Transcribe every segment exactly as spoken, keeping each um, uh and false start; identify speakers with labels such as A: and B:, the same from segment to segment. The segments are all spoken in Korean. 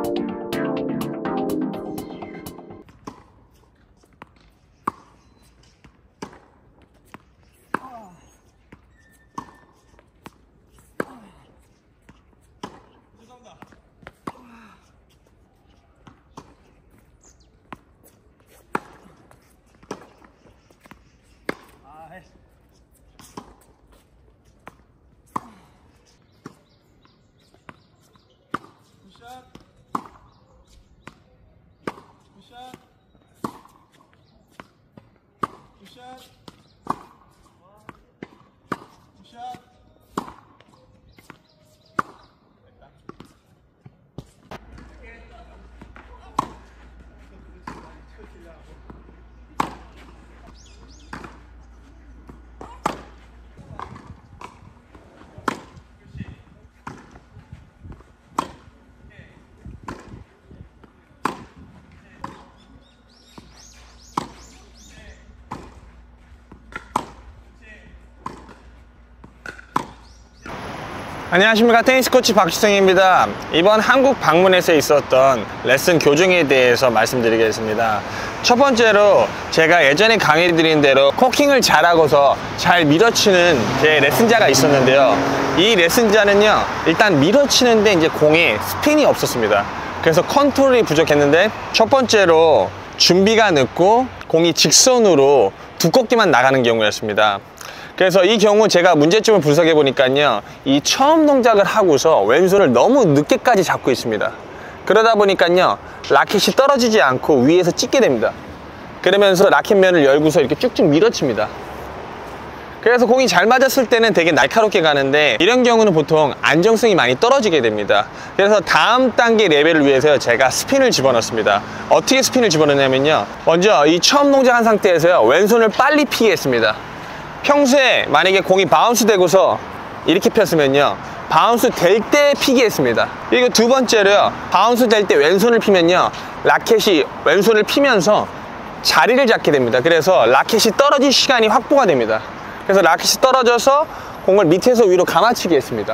A: 안녕하십니까, 테니스 코치 박주성입니다. 이번 한국 방문에서 있었던 레슨 교정에 대해서 말씀드리겠습니다. 첫 번째로 제가 예전에 강의 드린 대로 코킹을 잘하고서 잘 밀어치는 제 레슨자가 있었는데요. 이 레슨자는요, 일단 밀어치는데 이제 공에 스핀이 없었습니다. 그래서 컨트롤이 부족했는데, 첫 번째로 준비가 늦고 공이 직선으로 두껍게만 나가는 경우였습니다. 그래서 이 경우 제가 문제점을 분석해 보니까요, 이 처음 동작을 하고서 왼손을 너무 늦게까지 잡고 있습니다. 그러다 보니까요, 라켓이 떨어지지 않고 위에서 찍게 됩니다. 그러면서 라켓면을 열고서 이렇게 쭉쭉 밀어칩니다. 그래서 공이 잘 맞았을 때는 되게 날카롭게 가는데, 이런 경우는 보통 안정성이 많이 떨어지게 됩니다. 그래서 다음 단계 레벨을 위해서 제가 스핀을 집어넣습니다. 어떻게 스핀을 집어넣냐면요, 먼저 이 처음 동작한 상태에서요, 왼손을 빨리 피게 했습니다. 평소에 만약에 공이 바운스 되고서 이렇게 폈으면요, 바운스 될 때 피게 했습니다. 그리고 두 번째로요, 바운스 될 때 왼손을 피면요, 라켓이 왼손을 피면서 자리를 잡게 됩니다. 그래서 라켓이 떨어질 시간이 확보가 됩니다. 그래서 라켓이 떨어져서 공을 밑에서 위로 감아치기 했습니다.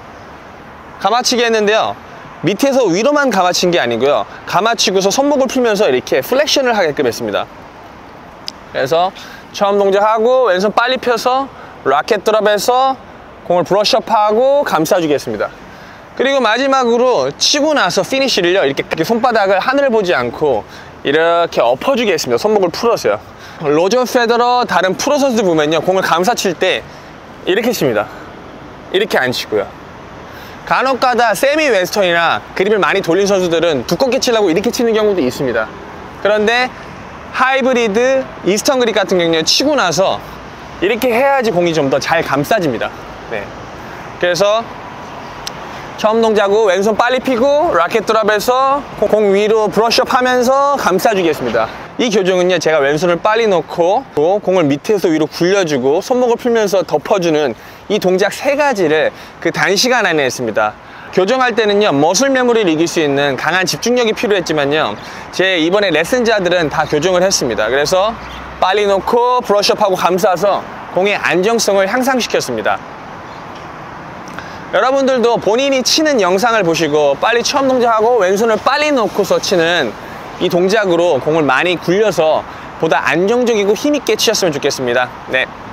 A: 감아치기 했는데요, 밑에서 위로만 감아친 게 아니고요, 감아치고서 손목을 풀면서 이렇게 플렉션을 하게끔 했습니다. 그래서 처음 동작하고 왼손 빨리 펴서 라켓 드롭해서 공을 브러쉬업하고 감싸주겠습니다. 그리고 마지막으로 치고 나서 피니쉬를요, 이렇게, 이렇게 손바닥을 하늘을 보지 않고 이렇게 엎어주겠습니다. 손목을 풀어서요. 로저 페더러, 다른 프로 선수들 보면요, 공을 감싸칠 때 이렇게 칩니다. 이렇게 안 치고요. 간혹가다 세미 웨스턴이나 그립을 많이 돌린 선수들은 두껍게 치려고 이렇게 치는 경우도 있습니다. 그런데 하이브리드, 이스턴 그립 같은 경우는 치고 나서 이렇게 해야지 공이 좀 더 잘 감싸집니다. 네. 그래서 처음 동작 후 왼손 빨리 피고 라켓 드롭해서 공 위로 브러쉬업 하면서 감싸주겠습니다. 이 교정은요, 제가 왼손을 빨리 놓고 공을 밑에서 위로 굴려주고 손목을 풀면서 덮어주는 이 동작 세 가지를 그 단시간 안에 했습니다. 교정할 때는요, 머슬 메모리를 이길 수 있는 강한 집중력이 필요했지만요, 제 이번에 레슨자들은 다 교정을 했습니다. 그래서 빨리 놓고 브러쉬업하고 감싸서 공의 안정성을 향상시켰습니다. 여러분들도 본인이 치는 영상을 보시고 빨리 처음 동작하고 왼손을 빨리 놓고서 치는 이 동작으로 공을 많이 굴려서 보다 안정적이고 힘있게 치셨으면 좋겠습니다. 네.